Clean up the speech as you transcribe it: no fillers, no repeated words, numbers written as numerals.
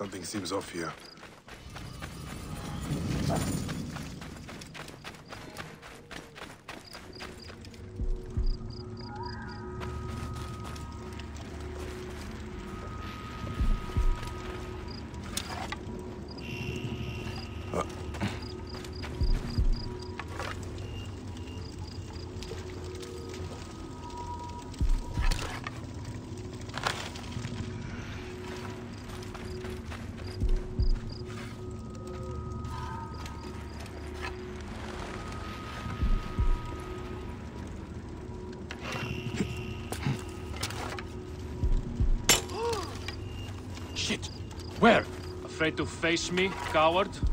Something seems off here. Shit! Where? Afraid to face me, coward?